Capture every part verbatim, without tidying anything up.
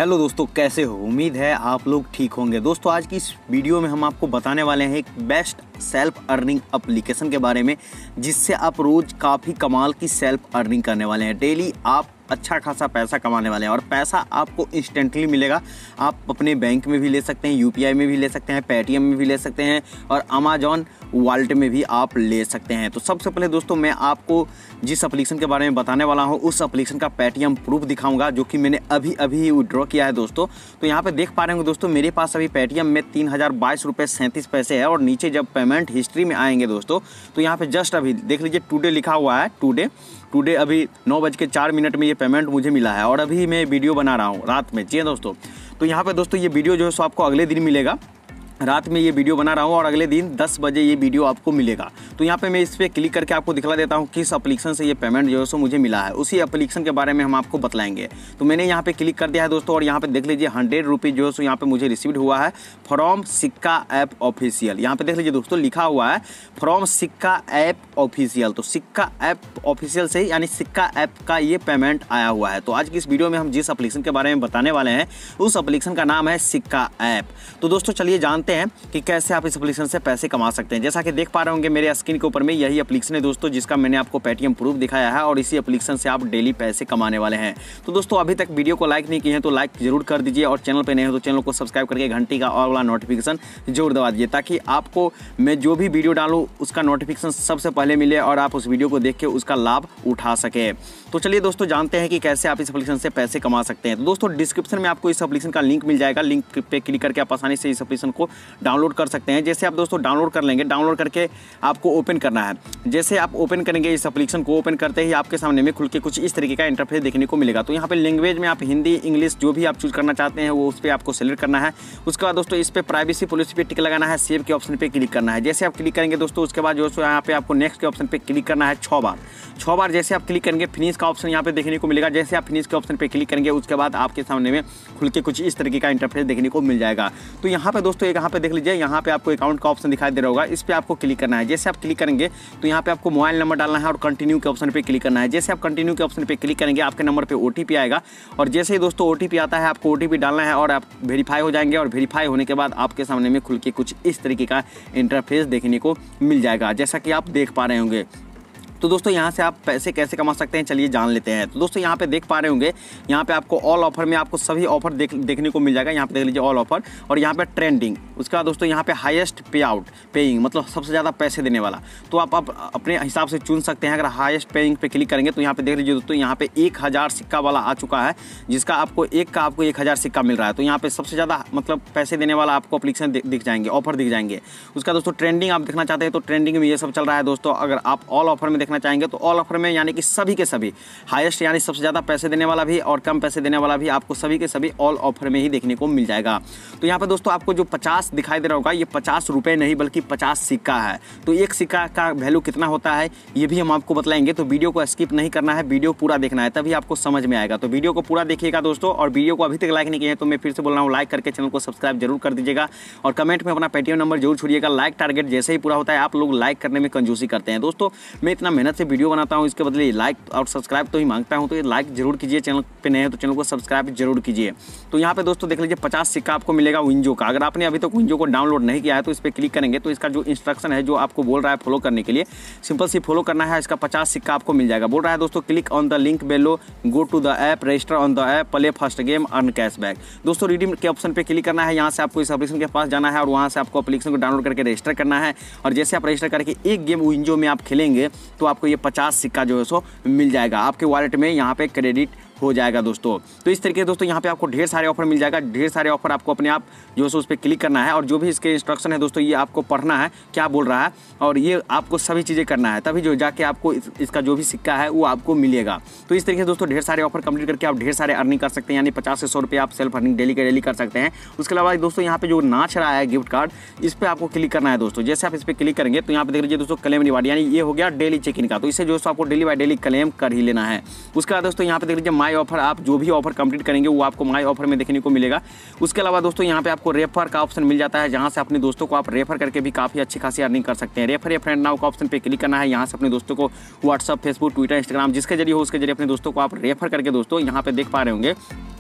Hello दोस्तों, कैसे हो? उम्मीद है आप लोग ठीक होंगे। दोस्तों आज की इस वीडियो में हम आपको बताने वाले हैं एक बेस्ट सेल्फ अर्निंग एप्लीकेशन के बारे में, जिससे आप रोज़ काफ़ी कमाल की सेल्फ अर्निंग करने वाले हैं। डेली आप अच्छा खासा पैसा कमाने वाले हैं और पैसा आपको इंस्टेंटली मिलेगा। आप अपने बैंक में भी ले सकते हैं, यूपीआई में भी ले सकते हैं, पेटीएम में भी ले सकते हैं और अमेजॉन वॉलेट में भी आप ले सकते हैं। तो सबसे पहले दोस्तों मैं आपको जिस एप्लीकेशन के बारे में बताने वाला हूं उस एप्लीकेशन का पेटीएम प्रूफ दिखाऊंगा, जो कि मैंने अभी अभी विड्रॉ किया है दोस्तों। तो यहाँ पे देख पा रहे होंगे दोस्तों, मेरे पास अभी पेटीएम में तीन हज़ार बाईस रुपये सैंतीस पैसे है और नीचे जब पेमेंट हिस्ट्री में आएंगे दोस्तों तो यहाँ पे जस्ट अभी देख लीजिए टुडे लिखा हुआ है। टुडे टुडे अभी नौ बज के चार मिनट में ये पेमेंट मुझे मिला है और अभी मैं वीडियो बना रहा हूँ रात में। जी हाँ दोस्तों, तो यहाँ पे दोस्तों ये वीडियो जो है सो आपको अगले दिन मिलेगा। रात में ये वीडियो बना रहा हूँ और अगले दिन दस बजे ये वीडियो आपको मिलेगा। तो यहाँ पे मैं इस पर क्लिक करके आपको दिखला देता हूँ किस एप्लीकेशन से ये पेमेंट जो है सो मुझे मिला है। उसी एप्लीकेशन के बारे में हम आपको बतलाएंगे। तो मैंने यहाँ पे क्लिक कर दिया है दोस्तों और यहाँ पे देख लीजिए हंड्रेड रुपीज़ जो है सो यहाँ पे मुझे रिसीव्ड हुआ है फ्रॉम सिक्का ऐप ऑफिशियल। यहाँ पे देख लीजिए दोस्तों लिखा हुआ है फ्रॉम सिक्का ऐप ऑफिशियल। तो सिक्का ऐप ऑफिशियल से यानी सिक्का ऐप का ये पेमेंट आया हुआ है। तो आज की इस वीडियो में हम जिस एप्लीकेशन के बारे में बताने वाले हैं उस एप्लीकेशन का नाम है सिक्का ऐप। तो दोस्तों चलिए जानते हैं कि कैसे आप इस एप्लीकेशन से पैसे कमा सकते हैं। जैसा कि देख पा रहे होंगे मेरे स्क्रीन के ऊपर में यही एप्लीकेशन है दोस्तों, जिसका मैंने आपको पेटीएम प्रूफ दिखाया है और इसी एप्लीकेशन से आप डेली पैसे कमाने वाले हैं। तो दोस्तों अभी तक वीडियो को लाइक नहीं किए हैं तो लाइक जरूर कर दीजिए और चैनल पे नए हो तो चैनल को सब्सक्राइब करके घंटी का और वाला नोटिफिकेशन जरूर दबा दीजिए, ताकि आपको मैं जो भी वीडियो डालूँ उसका नोटिफिकेशन सबसे पहले मिले और आप उस वीडियो को देख के उसका लाभ उठा सके। तो चलिए दोस्तों जानते हैं कि कैसे आप इस एप्लीकेशन से पैसे कमा सकते हैं। तो दोस्तों डिस्क्रिप्शन में आपको इस एप्लीकेशन का लिंक मिल जाएगा। लिंक पे क्लिक करके आप आसानी से इस एप्लीकेशन को डाउनलोड कर सकते हैं। जैसे आप दोस्तों डाउनलोड कर लेंगे, डाउनलोड करके आपको ओपन करना है। जैसे आप ओपन करेंगे इस एप्लीकेशन को, ओपन करते ही आपके सामने में खुल के कुछ इस तरीके का इंटरफेस देखने को मिलेगा। तो यहाँ पे लैंग्वेज में आप हिंदी इंग्लिश जो भी आप चूज करना चाहते हैं वो उस पर आपको सेलेक्ट करना है। उसके बाद दोस्तों इस पर प्राइवेसी पॉलिसी पे टिक लगाना है, सेव के ऑप्शन पे क्लिक करना है। जैसे आप क्लिक करेंगे दोस्तों उसके बाद जो है यहाँ पे आपको नेक्स्ट के ऑप्शन पे क्लिक करना है छः बार छः बार जैसे आप क्लिक करेंगे फिनिश का ऑप्शन यहाँ पे देखने को मिलेगा। जैसे आप फिनिश के ऑप्शन पे क्लिक करेंगे उसके बाद आपके सामने में खुल के कुछ इस तरीके का इंटरफेस देखने को मिल जाएगा। तो यहाँ पे दोस्तों एक यहाँ पे देख लीजिए, यहाँ पे आपको अकाउंट का ऑप्शन दिखाई दे रहा होगा, इस पे आपको क्लिक करना है। जैसे आप क्लिक करेंगे तो यहाँ पे आपको मोबाइल नंबर डालना है और कंटिन्यू के ऑप्शन पे क्लिक करना है। जैसे आप कंटिन्यू के ऑप्शन पे क्लिक करेंगे आपके नंबर पे ओटीपी आएगा और जैसे ही दोस्तों ओटीपी आता है आपको ओटीपी डालना है और आप वेरीफाई हो जाएंगे और वेरीफाई होने के बाद आपके सामने में खुल के कुछ इस तरीके का इंटरफेस देखने को मिल जाएगा, जैसा कि आप देख पा रहे होंगे। तो दोस्तों यहाँ से आप पैसे कैसे कमा सकते हैं चलिए जान लेते हैं। तो दोस्तों यहाँ पे देख पा रहे होंगे, यहाँ पे आपको ऑल ऑफर में आपको सभी ऑफर देख देखने को मिल जाएगा। यहाँ पे देख लीजिए ऑल ऑफर और यहाँ पे ट्रेंडिंग। उसके बाद दोस्तों यहाँ पे हाईएस्ट पे आउट पेइंग मतलब सबसे ज़्यादा पैसे देने वाला। तो आप, आप अपने हिसाब से चुन सकते हैं। अगर हाईएस्ट पेइंग पे क्लिक करेंगे तो यहाँ पे देख लीजिए दोस्तों यहाँ पे एक हज़ार सिक्का वाला आ चुका है, जिसका आपको एक का आपको एक हज़ार सिक्का मिल रहा है। तो यहाँ पे सबसे ज़्यादा मतलब पैसे देने वाला आपको एप्लीकेशन दिख जाएंगे, ऑफर दिख जाएंगे। उसका दोस्तों ट्रेंडिंग आप देखना चाहते हैं तो ट्रेंडिंग में ये सब चल रहा है दोस्तों। अगर आप ऑल ऑफर में देखना चाहेंगे तो ऑल में यानी कि सभी के सभी हाईएस्ट यानी सबसे ज्यादा पैसे देने वाला भी और कम पैसे देने वाला भी आपको सभी के सभी ऑल ऑफर में ही देखने को मिल जाएगा। तो यहाँ पे दोस्तों आपको जो पचास दिखाई दे रहा होगा ये पचास रुपए नहीं बल्कि पचास सिक्का है। तो एक सिक्का का वैल्यू कितना होता है ये भी हम आपको बतलाएंगे। तो वीडियो को स्किप नहीं करना है, वीडियो पूरा देखना है तभी आपको समझ में आएगा। तो वीडियो को पूरा देखिएगा दोस्तों। और वीडियो को अभी तक लाइक नहीं किया है तो मैं फिर से बोल रहा हूँ, लाइक करके चैनल को सब्सक्राइब जरूर कर दीजिएगा और कमेंट में अपना पेटीएम नंबर जरूर छोड़िएगा। लाइक टारगेट जैसे ही पूरा होता है आप लोग लाइक करने में कंजूसी करते हैं दोस्तों। मैं इतना मेहनत से वीडियो बनाता हूँ, इसके बदले लाइक और सब्सक्राइब तो ही मांगता हूं। तो ये लाइक जरूर कीजिए, चैनल पे नए हैं तो चैनल को सब्सक्राइब जरूर कीजिए। तो यहाँ पे दोस्तों देख लीजिए पचास सिक्का आपको मिलेगा विंजो का। अगर आपने अभी तक विंजो को डाउनलोड नहीं किया है तो इस पर क्लिक करेंगे तो इसका जो इंस्ट्रक्शन है जो आपको बोल रहा है फॉलो करने के लिए, सिंपल सी फॉलो करना है। इसका पचास सिक्का आपको मिल जाएगा। बोल रहा है दोस्तों click on the link below, go to the app, register on the app, play first game, earn cashback. दोस्तों रिडीम के ऑप्शन पे क्लिक करना है। यहाँ से आपको इस एप्लीकेशन के पास जाना है और वहाँ से आपको एप्लीकेशन को डाउनलोड करके रजिस्टर करना है। और जैसे आप रजिस्टर करके एक गेम विंजो में आप खेलेंगे तो आपको ये पचास सिक्का जो है सो मिल जाएगा, आपके वॉलेट में यहाँ पे क्रेडिट हो जाएगा दोस्तों। तो इस तरीके से दोस्तों यहाँ पे आपको ढेर सारे ऑफर मिल जाएगा। ढेर सारे ऑफर आपको अपने आप जो है उस पर क्लिक करना है और जो भी इसके इंस्ट्रक्शन है दोस्तों ये आपको पढ़ना है क्या बोल रहा है और ये आपको सभी चीज़ें करना है, तभी जो जाके आपको इस, इसका जो भी सिक्का है वो आपको मिलेगा। तो इस तरीके से दोस्तों ढेर सारे ऑफर कंप्लीट करके आप ढेर सारे अर्निंग कर सकते हैं, यानी पचास से सौ रुपये आप सेल्फ अर्निंग डेली के डेली कर सकते हैं। उसके अलावा दोस्तों यहाँ पे जो नाच रहा है गिफ्ट कार्ड, इस पर आपको क्लिक करना है दोस्तों। जैसे आप इस पर क्लिक करेंगे तो यहाँ पे देख लीजिए दोस्तों क्लेम रिवार्ड, यानी ये हो गया डेली चेक इन का। तो इसे जो है आपको डेली बाय डेली क्लेम कर ही लेना है। उसके बाद दोस्तों यहाँ पे देख लीजिए माई ऑफर, आप जो भी ऑफर कंप्लीट करेंगे वो आपको माई ऑफर में देखने को मिलेगा। उसके अलावा दोस्तों यहाँ पे आपको रेफर का ऑप्शन मिल जाता है, जहाँ से अपने दोस्तों को आप रेफर करके भी काफ़ी अच्छी खासी अर्निंग कर सकते हैं। रेफर ए फ्रेंड नाउ का ऑप्शन पे क्लिक करना है। यहाँ से अपने दोस्तों को व्हाट्सअप, फेसबुक, ट्विटर, इंस्टाग्राम जिसके जरिए हो उसके जरिए अपने दोस्तों को आप रेफर करके दोस्तों यहाँ पे देख पा रहे होंगे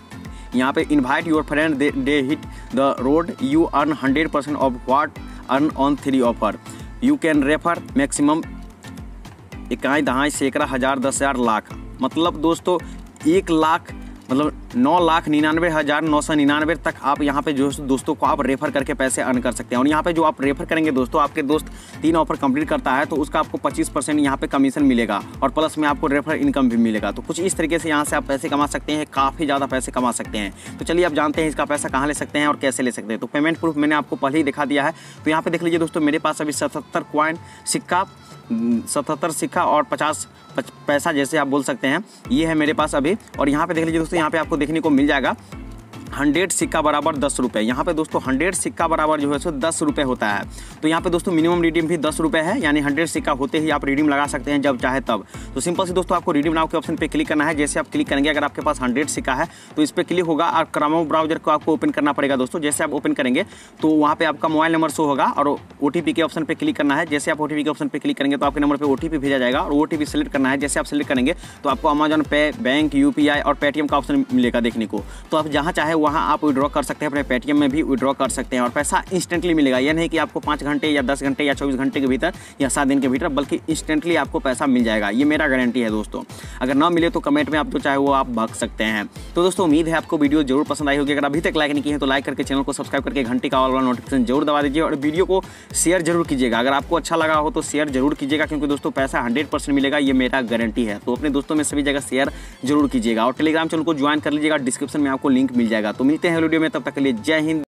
यहाँ पे invite your friend they hit the road, you earn hundred percent of what earn on three offer, you can refer maximum इकाई दहाई सैकड़ा हज़ार दस हज़ार लाख। मतलब दोस्तों एक लाख मतलब नौ लाख निन्यानवे हज़ार नौ सौ निन्यानवे तक आप यहाँ पे जो दोस्तों को आप रेफर करके पैसे अर्न कर सकते हैं। और यहाँ पे जो आप रेफर करेंगे दोस्तों, आपके दोस्त तीन ऑफर कंप्लीट करता है तो उसका आपको पच्चीस परसेंट यहाँ पे कमीशन मिलेगा और प्लस में आपको रेफर इनकम भी मिलेगा। तो कुछ इस तरीके से यहाँ से आप पैसे कमा सकते हैं, काफ़ी ज़्यादा पैसे कमा सकते हैं। तो चलिए आप जानते हैं इसका पैसा कहाँ ले सकते हैं और कैसे ले सकते हैं। तो पेमेंट प्रूफ मैंने आपको पहले ही दिखा दिया है। तो यहाँ पे देख लीजिए दोस्तों, मेरे पास अभी सतहत्तर क्वाइन सिक्का सतहत्तर सिक्का और पचास पैसा जैसे आप बोल सकते हैं, ये है मेरे पास अभी। और यहाँ पे देख लीजिए दोस्तों, यहाँ पे आपको देखने को मिल जाएगा हंड्रेड सिक्का बराबर दस रुपये। यहाँ पे दोस्तों हंड्रेड सिक्का बराबर जो है सो दस रुपये होता है। तो यहाँ पे दोस्तों मिनिमम रिडीम भी दस रुपये है, यानी हंड्रेड सिक्का होते ही आप रिडीम लगा सकते हैं जब चाहे तब। तो सिंपल से दोस्तों आपको रिडीम नाउ के ऑप्शन पे क्लिक करना है। जैसे आप क्लिक करेंगे, अगर आपके पास हंड्रेड सिक्का है तो इस पर क्लिक होगा और क्रोम ब्राउजर को आपको ओपन करना पड़ेगा दोस्तों। जैसे आप ओपन करेंगे तो वहाँ पे आपका मोबाइल नंबर शो होगा और ओ टी पी के ऑप्शन पर क्लिक करना है। जैसे आप ओ टी पी के ऑप्शन पर क्लिक करेंगे तो आपके नंबर पर ओ टी पी भेजा जाएगा और ओ टी पी सेलेक्ट करना है। जैसे आप सेलेक्ट करेंगे तो आपको अमेजॉन पे, बैंक, यू पी आई और पेटीएम का ऑप्शन मिलेगा देखने को। तो आप जहाँ चाहे वहाँ आप विड्रॉ कर सकते हैं, अपने पेटीएम में भी विड्रॉ कर सकते हैं और पैसा इंस्टेंटली मिलेगा। यह नहीं कि आपको पाँच घंटे या दस घंटे या चौबीस घंटे के भीतर या सात दिन के भीतर, बल्कि इंस्टेंटली आपको पैसा मिल जाएगा। ये मेरा गारंटी है दोस्तों। अगर ना मिले तो कमेंट में आप जो चाहे वो आप भाग सकते हैं। तो दोस्तों उम्मीद है आपको वीडियो जरूर पसंद आई होगी। अगर अभी तक लाइक नहीं किए हैं तो लाइक करके चैनल को सब्सक्राइब करके घंटे का ऑल वाला नोटिफिकेशन जरूर दबा दीजिए और वीडियो को शेयर जरूर कीजिएगा। अगर आपको अच्छा लगा हो तो शेयर जरूर कीजिएगा, क्योंकि दोस्तों पैसा हंड्रेड परसेंट मिलेगा, ये मेरा गारंटी है। तो अपने दोस्तों में सभी जगह शेयर जरूर कीजिएगा और टेलीग्राम चैनल को ज्वाइन कर लीजिएगा, डिस्क्रिप्शन में आपको लिंक मिल जाएगा। तो मिलते हैं वीडियो में, तब तक के लिए जय हिंद।